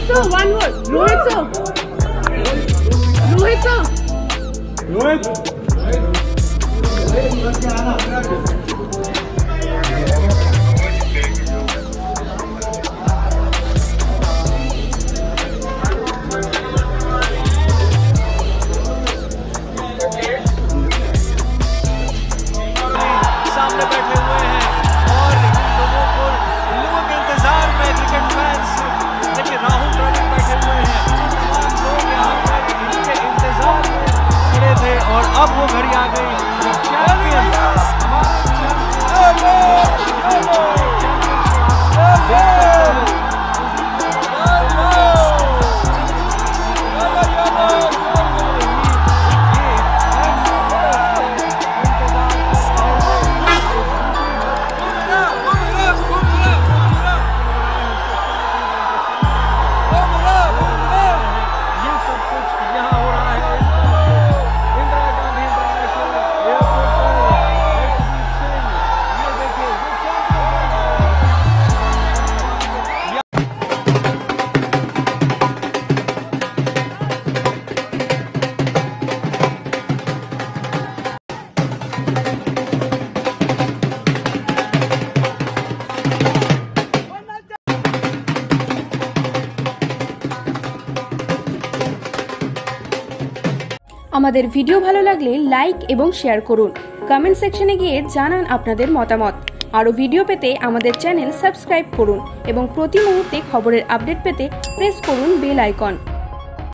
sir, one word. Rohit sir. Rohit sir. Rohit. सामने बैठे हुए हैं और इन लोगों के इंतजार में क्रिकेट फैंस देखिए राहुल द्रविड़ बैठे हुए हैं। तमाम लोग यहाँ पर इनके इंतजार में खड़े थे और अब वो घड़ी आ गई। আমাদের ভিডিও ভালো লাগলে লাইক এবং শেয়ার করুন। কমেন্ট সেকশনে গিয়ে জানান আপনাদের মতামত। আরও ভিডিও পেতে আমাদের চ্যানেল সাবস্ক্রাইব করুন এবং প্রতি মুহূর্তে খবরের আপডেট পেতে প্রেস করুন বেল আইকন।